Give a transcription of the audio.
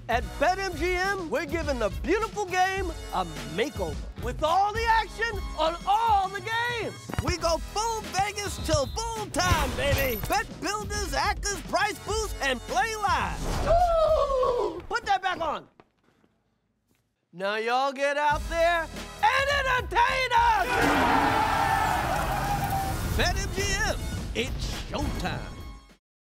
At BetMGM, we're giving the beautiful game a makeover with all the action on all the games. We go full Vegas till full time, baby. Bet builders, actors, price boosts, and play live. Woo! Put that back on. Now y'all get out there and entertain us! BetMGM, it's showtime.